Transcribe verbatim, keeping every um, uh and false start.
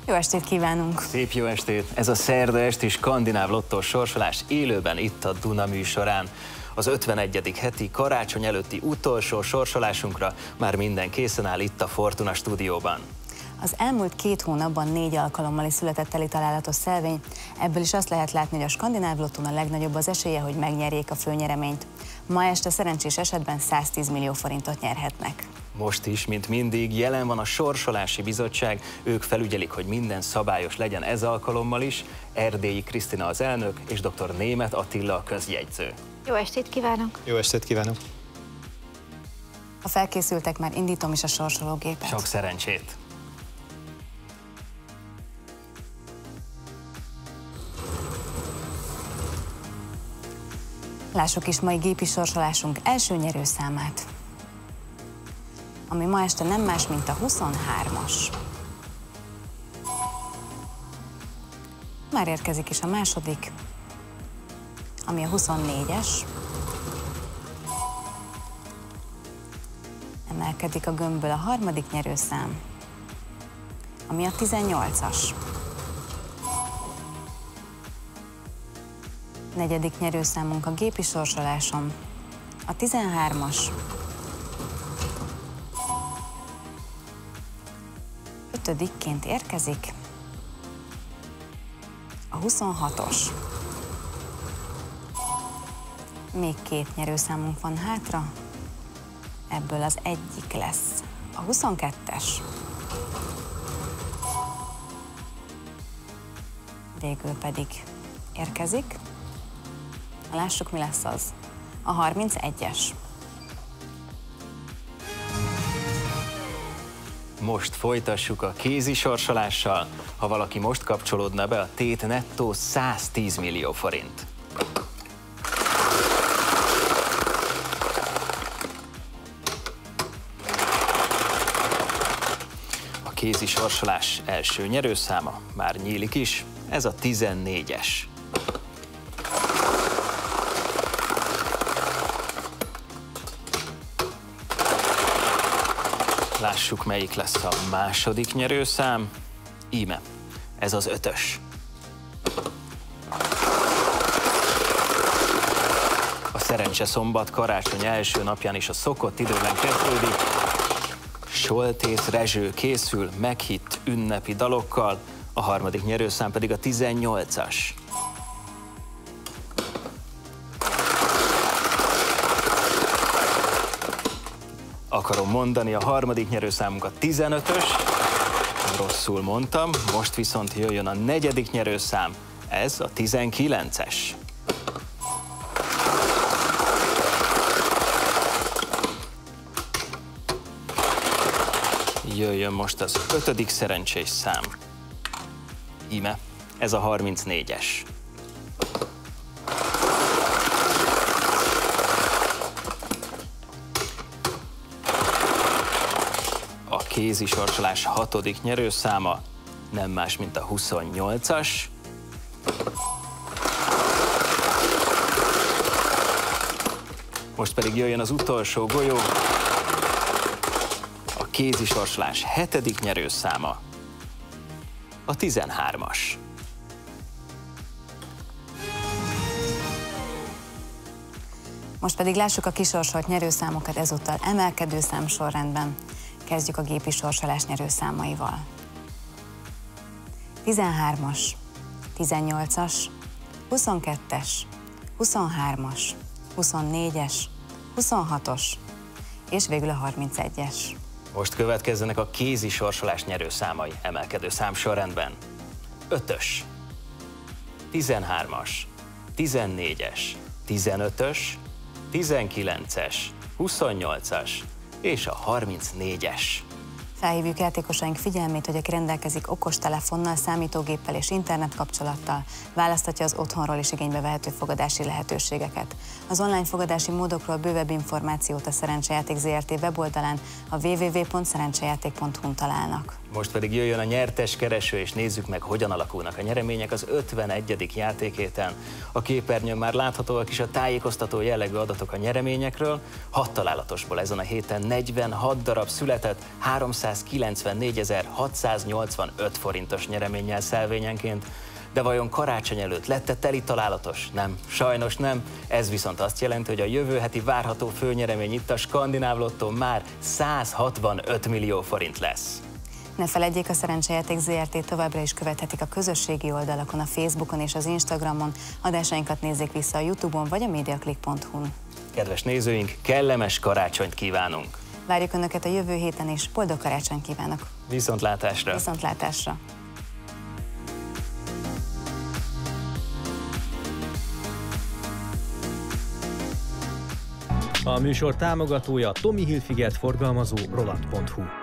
Jó estét kívánunk! Szép jó estét! Ez a szerda esti skandináv lottós sorsolás élőben itt a Duna műsorán. Az ötvenegyedik heti karácsony előtti utolsó sorsolásunkra már minden készen áll itt a Fortuna stúdióban. Az elmúlt két hónapban négy alkalommal is született teli találatos szelvény, ebből is azt lehet látni, hogy a skandináv lottón a legnagyobb az esélye, hogy megnyerjék a főnyereményt. Ma este szerencsés esetben száztíz millió forintot nyerhetnek. Most is, mint mindig, jelen van a Sorsolási Bizottság, ők felügyelik, hogy minden szabályos legyen ez alkalommal is. Erdélyi Krisztina az elnök, és dr. Németh Attila a közjegyző. Jó estét kívánok! Jó estét kívánok! Ha felkészültek, már indítom is a sorsológépet. Sok szerencsét! Lássuk is mai gépi sorsolásunk első nyerőszámát, ami ma este nem más, mint a huszonhármas. Már érkezik is a második, ami a huszonnégyes. Emelkedik a gömbből a harmadik nyerőszám, ami a tizennyolcas. Negyedik nyerőszámunk a gépi sorsoláson, a tizenhármas. Ötödikként érkezik a huszonhatos. Még két nyerőszámunk van hátra, ebből az egyik lesz a huszonkettes. Végül pedig érkezik, lássuk, mi lesz az, a harmincegyes. Most folytassuk a kézi sorsolással. Ha valaki most kapcsolódna be, a tét nettó száztíz millió forint. A kézi sorsolás első nyerőszáma már nyílik is, ez a tizennégyes. Lássuk, melyik lesz a második nyerőszám. Íme, ez az ötös. A szerencse szombat karácsony első napján is a szokott időben kezdődik. Soltész Rezső készül meghitt ünnepi dalokkal, a harmadik nyerőszám pedig a tizennyolcas. Akarom mondani, a harmadik nyerőszámunk a tizenötös, rosszul mondtam, most viszont jöjjön a negyedik nyerőszám, ez a tizenkilences. Jöjjön most az ötödik szerencsés szám. Íme, ez a harmincnégyes. A kézi sorsolás hatodik nyerőszáma nem más, mint a huszonnyolcas. Most pedig jöjjön az utolsó golyó. A kézi sorsolás hetedik nyerőszáma a tizenhármas. Most pedig lássuk a kisorsolt nyerőszámokat ezúttal emelkedő számsorrendben. Kezdjük a gépi sorsolás nyerőszámaival. tizenhármas, tizennyolcas, huszonkettes, huszonhármas, huszonnégyes, huszonhatos és végül a harmincegyes. Most következzenek a kézi sorsolás nyerőszámai emelkedő számsorrendben. ötös, tizenhármas, tizennégyes, tizenötös, tizenkilences, huszonnyolcas és a harmincnégyes. Felhívjuk játékosaink figyelmét, hogy aki rendelkezik okostelefonnal, számítógéppel és internetkapcsolattal, választhatja az otthonról is igénybe vehető fogadási lehetőségeket. Az online fogadási módokról bővebb információt a Szerencsejáték Zrt. Weboldalán, a w w w pont szerencsejáték pont hu-n találnak. Most pedig jöjjön a nyertes kereső, és nézzük meg, hogyan alakulnak a nyeremények az ötvenegyedik játékhéten. A képernyőn már láthatóak is a tájékoztató jellegű adatok a nyereményekről. Hat találatosból ezen a héten negyvenhat darab született, háromszázkilencvennégyezer-hatszáznyolcvanöt forintos nyereménnyel szelvényenként. De vajon karácsony előtt lett-e teli találatos? Nem, sajnos nem. Ez viszont azt jelenti, hogy a jövő heti várható főnyeremény itt a Skandináv Lottón már százhatvanöt millió forint lesz. Ne feledjék, a Szerencsejáték zé er té továbbra is követhetik a közösségi oldalakon, a Facebookon és az Instagramon. Adásainkat nézzék vissza a YouTube-on vagy a mediaclick pont hu-n. Kedves nézőink, kellemes karácsonyt kívánunk! Várjuk Önöket a jövő héten is, boldog karácsonyt kívánok! Viszontlátásra! Viszontlátásra! A műsor támogatója Tommy Hilfiger forgalmazó Roland pont hu.